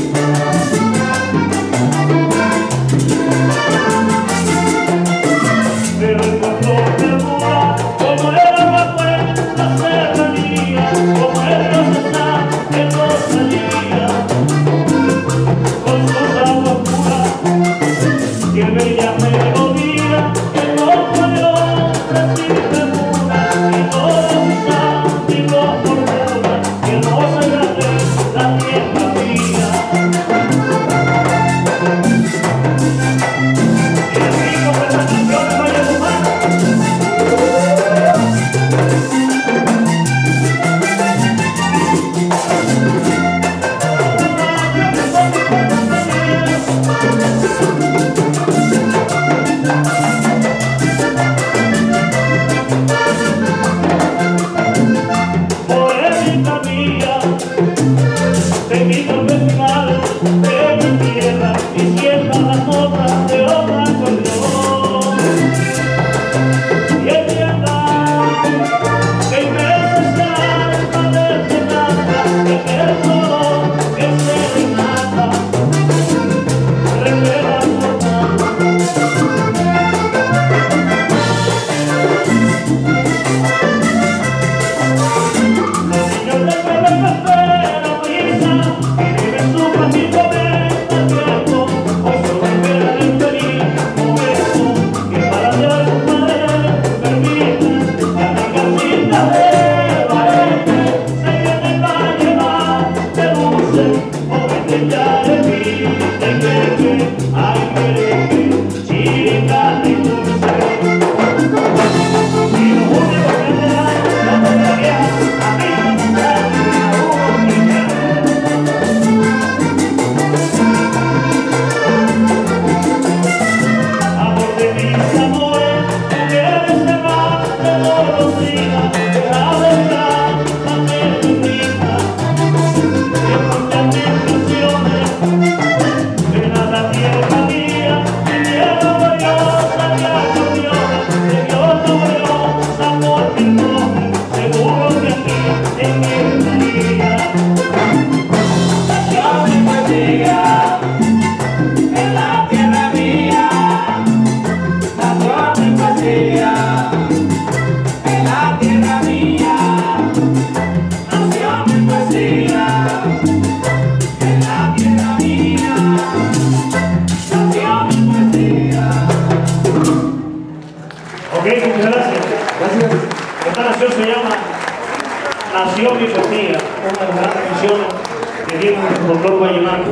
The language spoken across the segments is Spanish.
Nació mi poesía, una de las grandes canciones que tiene el folclore vallenato.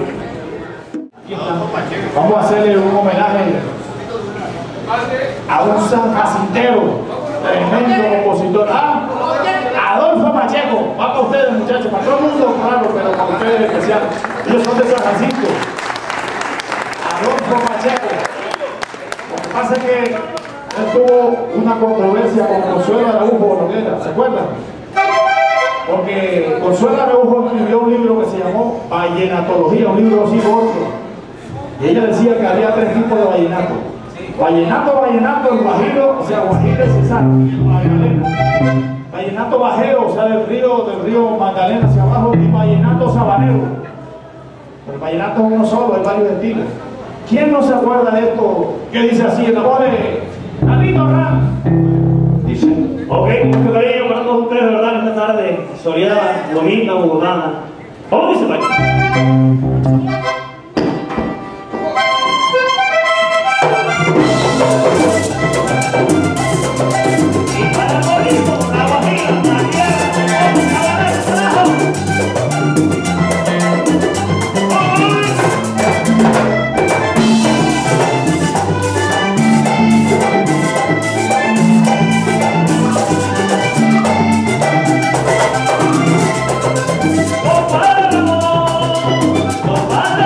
Vamos a hacerle un homenaje a un San Jacintero, tremendo compositor. Adolfo Pacheco, va para ustedes muchachos, para todo el mundo, claro, pero para ustedes en especial. Ellos son de San Jacinto. Adolfo Pacheco. Lo que pasa es que él tuvo una controversia con Consuelo Araujo Noguera, ¿se acuerdan? Porque Consuelo Araujo escribió un libro que se llamó Vallenatología, un libro así corto. Y ella decía que había tres tipos de vallenato. Vallenato, el guajiro, o sea, guajiro es Cesar, Magdalena. Vallenato bajero, o sea, del río Magdalena hacia abajo, y vallenato sabanero. Pero el vallenato es uno solo, hay varios estilos. ¿Quién no se acuerda de esto que dice así, el amor de Carlito Ram? Dice, ok, mucho cariño para todos ustedes, ¿verdad? En esta tarde soleada, bonita, bogotana. ¿Cómo dice, Pacho? Compadre,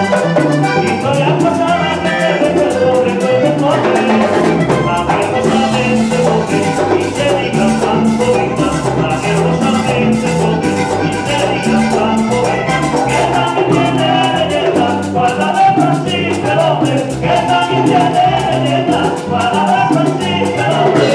Historia pasada que te recuerdo, recuerdo el nombre. Amorosamente porque y te digas tanto venga. Amorosamente porque y te digas tanto venga. Que también tiene leyenda para la Francisca el hombre. Que también tiene leyenda para la Francisca el hombre.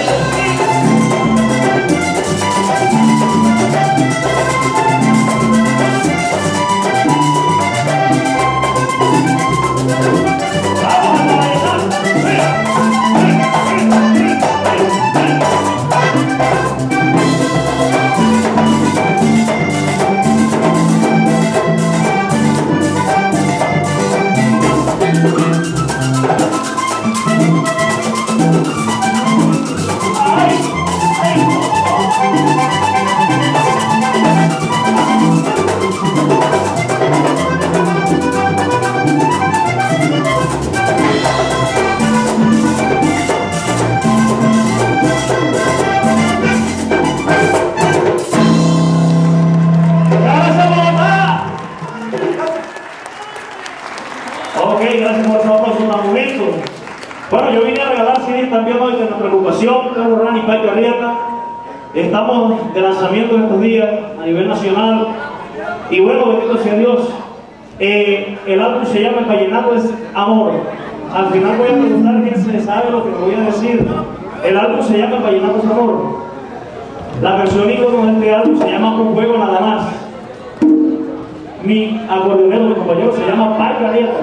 Gracias por ese aplauso tan bonito. Bueno, yo vine a regalar CDs también hoy de nuestra agrupación, Carlos Rani y Pacho Arrieta. Estamos de lanzamiento en estos días a nivel nacional. Y bueno, bendito sea Dios. El álbum se llama El Vallenato es Amor. Al final voy a preguntar quién se sabe lo que me voy a decir. El álbum se llama El Vallenato es Amor. La versión ícono de este álbum se llama Un Juego Nada Más. Mi acordeonero, mi compañero, se llama Pacho Arrieta.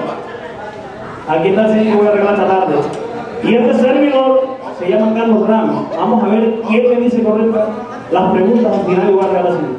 Aquí está el CD que voy a regalar esta tarde. Y este servidor se llama Carlos Ramos. Vamos a ver quién me dice correcta las preguntas al final y voy a regalar el CD.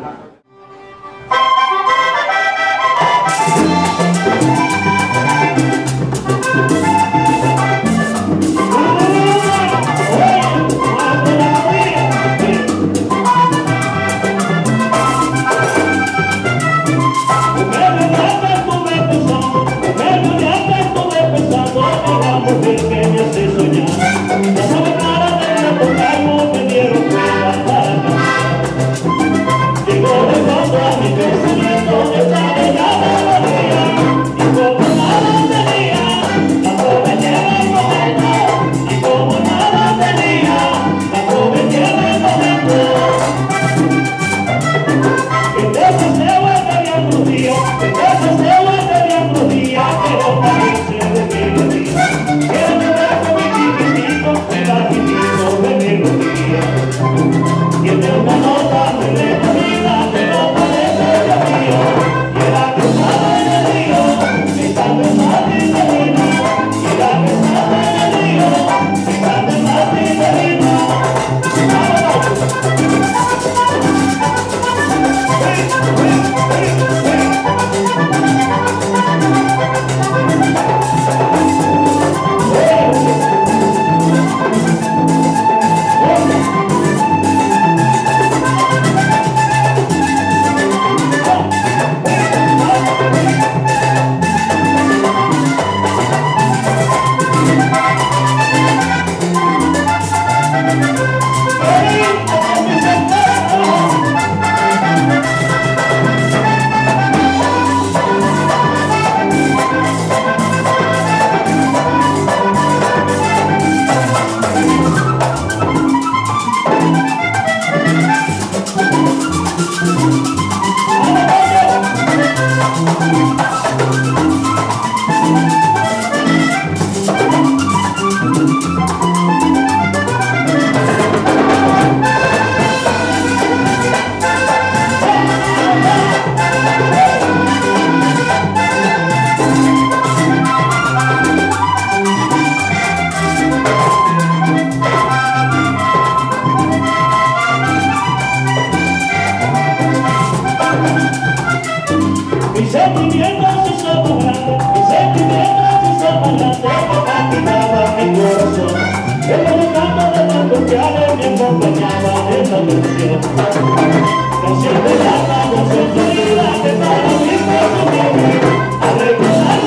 Canción de la canción de vida que para mí fue su nombre.